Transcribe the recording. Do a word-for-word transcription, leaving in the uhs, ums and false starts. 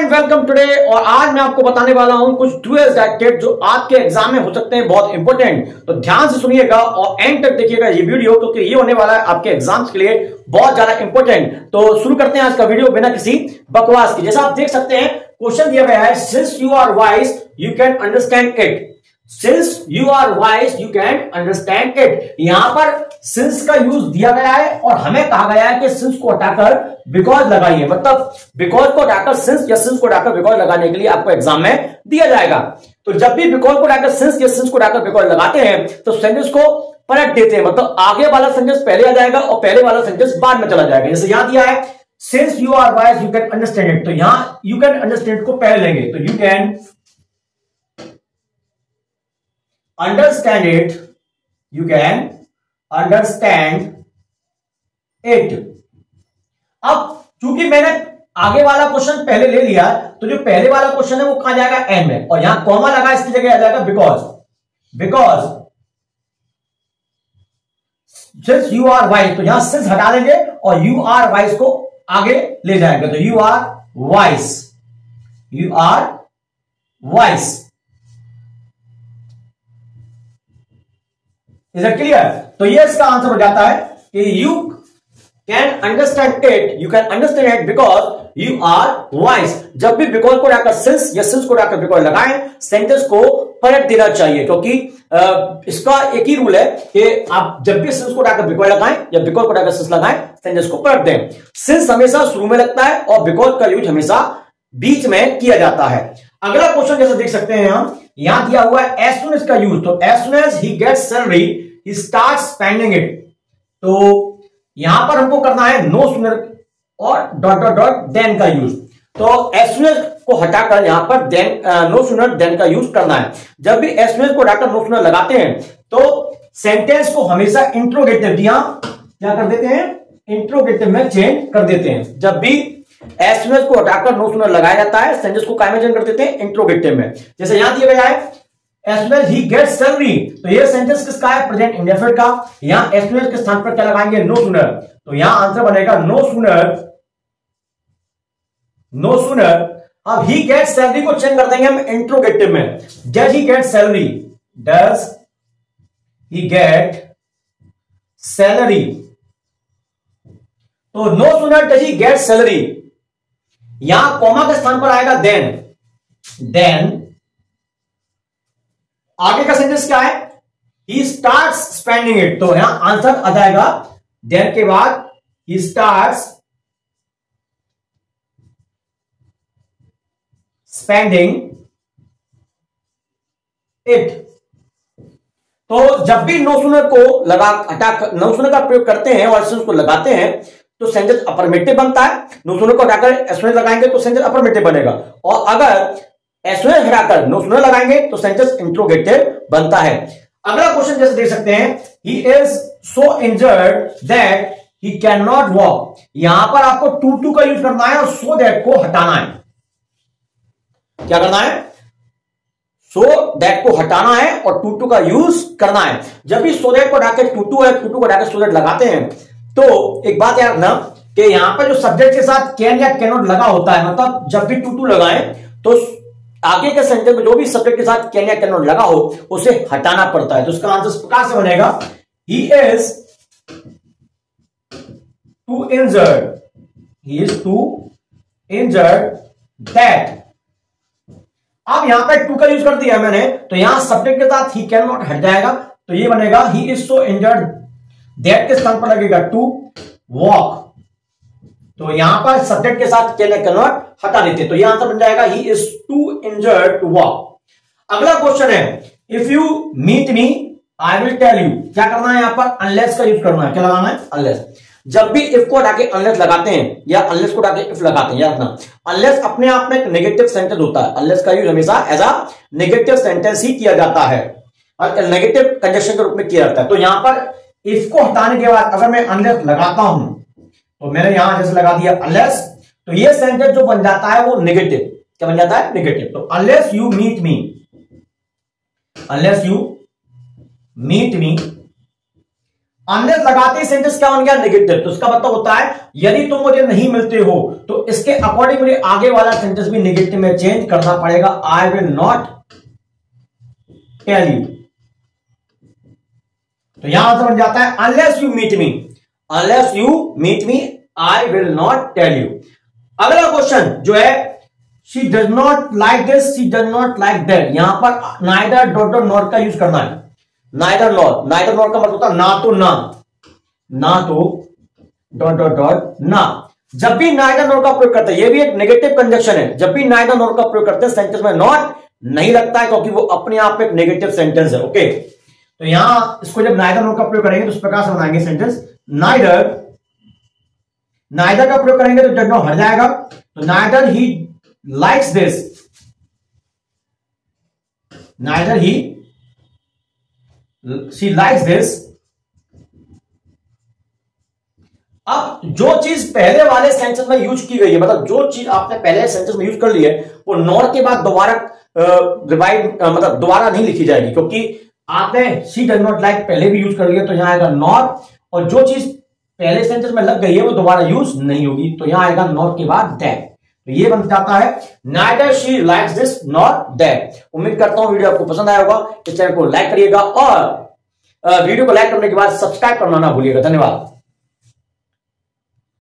And welcome today. और आज मैं आपको बताने वाला हूं कुछ डुअल डायरेक्टेड जो आपके एग्जाम में हो सकते हैं बहुत इंपॉर्टेंट। तो ध्यान से सुनिएगा और एंड तक देखिएगा ये वीडियो, क्योंकि ये होने वाला है आपके एग्जाम्स के लिए बहुत ज्यादा इंपॉर्टेंट। तो शुरू करते हैं आज का वीडियो बिना किसी बकवास के। जैसा आप देख सकते हैं क्वेश्चन दिया गया है, since you are wise you can understand it. Since you are wise you can understand it. यहां पर सिंस का यूज दिया गया है और हमें कहा गया है कि सिंस को हटाकर बिकॉज लगाइए। मतलब बिकॉज को हटाकर सिंस या सिंस को हटाकर बिकॉज लगाने के लिए आपको एग्जाम में दिया जाएगा। तो जब भी बिकॉज को हटाकर सिंस या सिंस को हटाकर बिकॉज लगाते हैं तो सेंटेंस को पलट देते हैं। मतलब आगे वाला सेंटेंस पहले आ जाएगा और पहले वाला सेंटेंस बाद में चला जाएगा। जैसे यहां दिया है since you are wise you can understand it, तो यहां यू कैन अंडरस्टैंड को पहले लेंगे। तो you can understand it, you can understand it। अब चूंकि मैंने आगे वाला क्वेश्चन पहले ले लिया तो जो पहले वाला क्वेश्चन है वो कहां जाएगा, एंड में, और यहां कॉमा लगा इसकी जगह आ जाएगा because. Because since you are wise, तो यहां सिंस हटा देंगे और यू आर वाइज को आगे ले जाएंगे। तो you are wise, you are wise. Is it clear? तो ये इसका आंसर हो जाता है कि you can understand it, you can understand it because you are wise. जब भी बिकॉज को डालकर सिंस या सिंस को डालकर बिकॉज लगाएं, सेंटेंस को पलट देना चाहिए, क्योंकि इसका एक ही रूल है कि आप जब भी सिंस को डालकर बिकॉज लगाएं या बिकॉज को डालकर सिंस लगाएं, सेंटेंस को पलट दें। सिंस हमेशा शुरू में लगता है और बिकॉज का यूज हमेशा बीच में किया जाता है। अगला क्वेश्चन जैसे देख सकते हैं हम, यहां दिया हुआ है एज सुन एज का यूज। तो as soon as he gets salary he starts spending it. तो यहां पर हमको करना है नो सूनर और डॉट डॉट डॉट देन का यूज। तो एज सुन एज को हटाकर यहां पर देन नो सूनर देन का यूज करना है। जब भी एज सुन एज को हटाकर नो सूनर लगाते हैं तो सेंटेंस को हमेशा इंट्रोगेटिव दिया क्या कर देते हैं, इंट्रोगेटिव में चेंज कर देते हैं। जब भी एज सुन एज को हटाकर नो सूनर लगाया जाता है, सेंटेंस को काय में चेंज कर देते हैं, इंट्रोगेटिव में। जैसे यहां दिया गया है as soon as he gets salary, तो ये सेंटेंस किसका है, प्रेजेंट इंडेफिनिट का। यहां as soon as के स्थान पर क्या लगाएंगे, no sooner। तो यहां आंसर बनेगा no sooner, no sooner। अब he gets salary को चेंज कर देंगे हम इंट्रोगेटिव में। does he get salary, does he get salary। तो no sooner does he get salary, यहां कॉमा के स्थान पर आएगा then, then आगे का सेंटेंस क्या है, he starts spending it। तो यहां आंसर आ जाएगा then के बाद he starts spending it। तो जब भी नो सुनर को लगा हटा नो सुनर का प्रयोग करते हैं और को लगाते हैं तो सेंटेंस अफर्मेटिव बनता है। नो सुनर को हटाकर एस लगाएंगे तो सेंटेंस अफर्मेटिव बनेगा, और अगर एस हटाकर नो सुनर लगाएंगे तो सेंटेंस इंट्रोगेटिव बनता है। अगला क्वेश्चन जैसे देख सकते हैं, he is so injured that he can not walk. यहां पर आपको टू टू का यूज करना है और सो दैट को हटाना है। क्या करना है, सो दैट को हटाना है और टू टू का यूज करना है। जब भी सो दैट को हटाकर टू टू है, टू टू को हटाकर सो दैट लगाते हैं तो एक बात याद रखना कि यहां पर जो सब्जेक्ट के साथ कैन या कैन नॉट लगा होता है, मतलब जब भी टू टू लगाएं तो आगे के सेंटेंस में जो भी सब्जेक्ट के साथ कैन या कैन नॉट लगा हो उसे हटाना पड़ता है। तो इसका आंसर इस प्रकार से बनेगा, he is too injured, he is too injured that. अब यहां पर टू का यूज कर दिया मैंने, तो यहां सब्जेक्ट के साथ ही कैन नॉट हट जाएगा। तो ये बनेगा he is so injured that के स्थान पर लगेगा टू वॉक। तो यहां पर सब्जेक्ट के साथ कैन या कैन नॉट हटा देते, तो यह आंसर बन जाएगा he is too injured to walk. अगला क्वेश्चन है, if you meet me I will tell you. क्या करना है, यहां पर अनलेस का यूज करना है। क्या लगाना है, अनलेस। जब भी इफ को हटा के अनलेस लगाते हैं या अनलेस को हटा के इफ लगाते हैं, याद रखना अनलेस अपने आप में एक नेगेटिव सेंटेंस होता है। अनलेस का यूज हमेशा एज अ नेगेटिव सेंटेंस ही किया जाता है और नेगेटिव कंजक्शन के रूप में किया जाता है। तो यहां पर इफ को हटाने के बाद अगर मैं अनलेस लगाता हूं, तो मैंने यहां जैसे लगा दिया अनलेस, तो ये सेंटेंस जो बन जाता है वो नेगेटिव। क्या बन जाता है, नेगेटिव। तो unless you meet me, unless you meet me unless लगाते ही सेंटेंस क्या बन गया, नेगेटिव। तो इसका मतलब होता है यदि तुम मुझे नहीं मिलते हो तो इसके अकॉर्डिंग मुझे आगे वाला सेंटेंस भी नेगेटिव में चेंज करना पड़ेगा। I will not tell you. तो यहां से बन जाता है unless you meet me, unless you meet me I will not tell you. अगला क्वेश्चन जो है, she does not like this, she does not like that. यहां पर नाइदर डॉट डॉट नॉट का यूज करना है। नाइदर नॉट, नाइदर नॉट का मतलब होता है ना तो ना, ना तो डॉट डॉट डॉट ना। जब भी नाइदर नॉट का प्रयोग करते हैं, ये भी एक नेगेटिव कंजक्शन है, जब भी नाइदर नॉट का प्रयोग करते हैं सेंटेंस में नॉट नहीं लगता है क्योंकि वो अपने आप में एक नेगेटिव सेंटेंस है। ओके, तो यहां इसको जब नाइदर नॉट का प्रयोग करेंगे तो इस प्रकार से बनाएंगे सेंटेंस। नाइदर, नाइदर का प्रयोग करेंगे तो डज नॉट हट जाएगा। तो neither he likes this, neither he she likes this. अब जो चीज पहले वाले सेंटेंस में यूज की गई है, मतलब जो चीज आपने पहले सेंटेंस में यूज कर ली है, वो नॉट के बाद दोबारा रिवाइड मतलब दोबारा नहीं लिखी जाएगी, क्योंकि आपने शी डज नॉट लाइक पहले भी यूज कर लिया। तो यहां आएगा नॉट, और जो चीज पहले सेंटेंस में लग गई है वो दोबारा यूज नहीं होगी। तो यहां आएगा नॉट के बाद दैट। तो ये बन जाता है neither she likes this not that. उम्मीद करता हूं वीडियो आपको पसंद आया होगा। इस चैनल को लाइक करिएगा और वीडियो को लाइक करने के बाद सब्सक्राइब करना ना भूलिएगा। धन्यवाद।